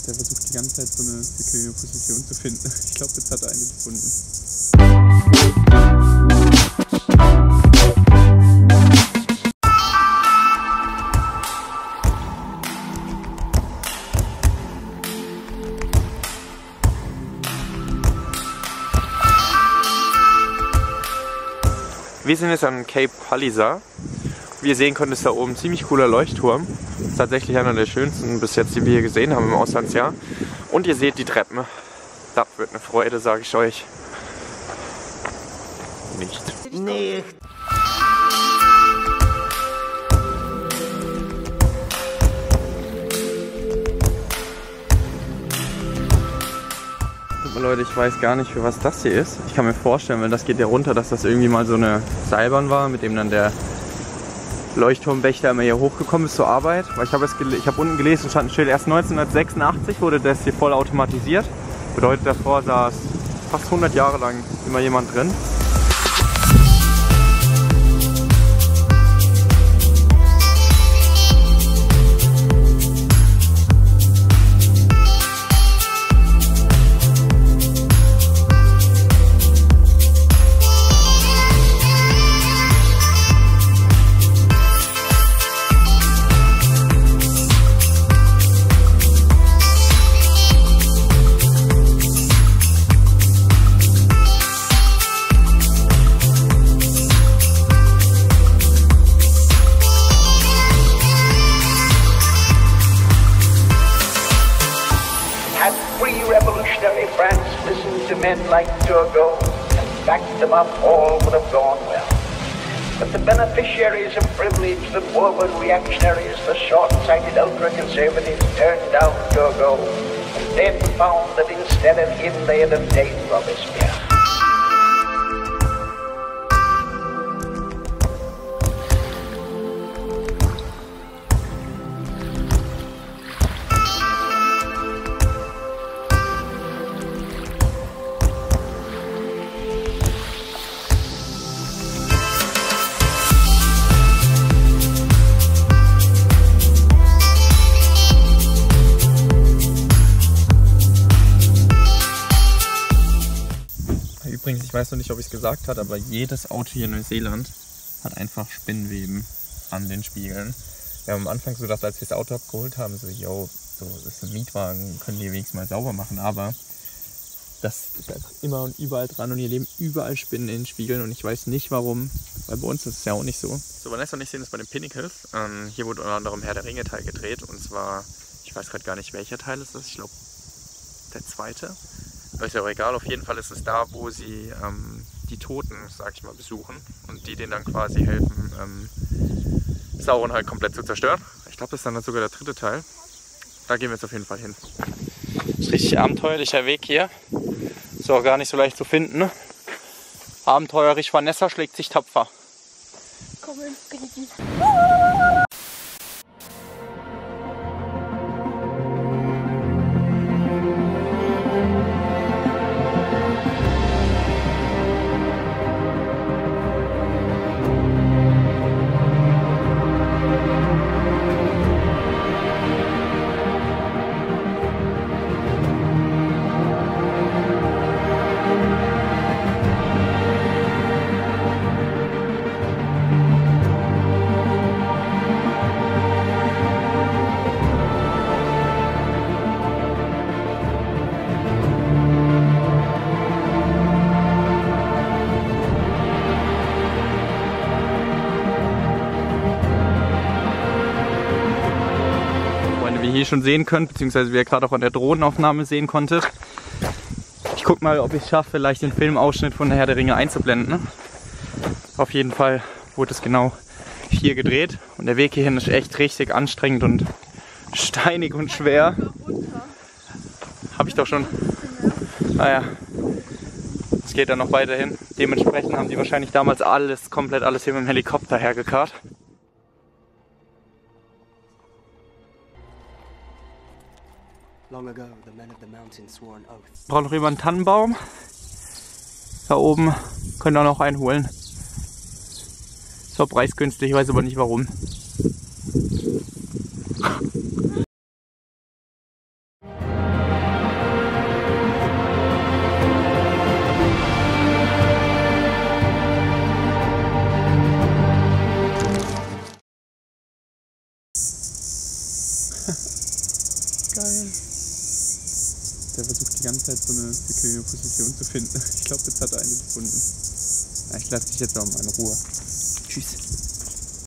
der versucht die ganze Zeit so eine bequeme Position zu finden. Ich glaube, jetzt hat er eine gefunden. Wir sind jetzt am Cape Palliser. Wie ihr sehen könnt, ist da oben ein ziemlich cooler Leuchtturm. Das ist tatsächlich einer der schönsten bis jetzt, die wir hier gesehen haben im Auslandsjahr. Und ihr seht die Treppen. Das wird eine Freude, sage ich euch. Nicht. Nee. Leute, ich weiß gar nicht, für was das hier ist. Ich kann mir vorstellen, weil das geht ja runter, dass das irgendwie mal so eine Seilbahn war, mit dem dann der Leuchtturmwächter immer hier hochgekommen ist zur Arbeit. Weil ich habe unten gelesen, stand ein Schild, erst 1986 wurde das hier voll automatisiert. Bedeutet, davor saß fast 100 Jahre lang immer jemand drin. Revolutionary France listened to men like Turgot and backed them up, all would have gone well. But the beneficiaries of privilege, the morbid reactionaries, the short-sighted ultra-conservatives turned down Turgot and then found that instead of him they had obtained Robespierre. Übrigens, ich weiß noch nicht, ob ich es gesagt habe, aber jedes Auto hier in Neuseeland hat einfach Spinnweben an den Spiegeln. Wir haben am Anfang so gedacht, als wir das Auto abgeholt haben, so, yo, so, das ist ein Mietwagen, können die wenigstens mal sauber machen, aber das ist einfach immer und überall dran und hier leben überall Spinnen in den Spiegeln und ich weiß nicht warum, weil bei uns ist es ja auch nicht so. So, Vanessa und ich sehen das bei den Pinnacles. Hier wurde unter anderem Herr der Ringe Teil gedreht und zwar, ich weiß gerade gar nicht, welcher Teil ist das, ich glaube der zweite. Aber ist ja auch egal, auf jeden Fall ist es da, wo sie die Toten, sag ich mal, besuchen und die denen dann quasi helfen, Sauron halt komplett zu zerstören. Ich glaube, das ist dann sogar der dritte Teil. Da gehen wir jetzt auf jeden Fall hin. Das ist richtig abenteuerlicher Weg hier. Ist auch gar nicht so leicht zu finden. Ne? Abenteuerlich, Vanessa schlägt sich tapfer. Komm ins Frieden. Wie ihr hier schon sehen könnt, beziehungsweise wie ihr gerade auch an der Drohnenaufnahme sehen konntet. Ich guck mal, ob ich es schaffe, vielleicht den Filmausschnitt von der Herr der Ringe einzublenden. Auf jeden Fall wurde es genau hier gedreht und der Weg hierhin ist echt richtig anstrengend und steinig und schwer. Habe ich doch schon. Naja, es geht dann noch weiterhin. Dementsprechend haben die wahrscheinlich damals komplett alles hier mit dem Helikopter hergekarrt. Braucht noch jemand einen Tannenbaum? Da oben könnt ihr auch noch einholen. Ist zwar preisgünstig, ich weiß aber nicht warum. Geil. Der versucht die ganze Zeit so eine bequeme Position zu finden. Ich glaube, jetzt hat er eine gefunden. Ja, ich lasse dich jetzt auch mal in Ruhe. Tschüss.